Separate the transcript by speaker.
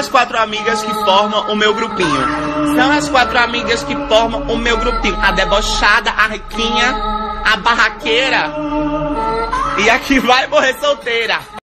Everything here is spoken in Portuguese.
Speaker 1: quatro amigas que formam o meu grupinho. São as quatro amigas que formam o meu grupinho. A debochada, a riquinha, a barraqueira e a que vai morrer solteira.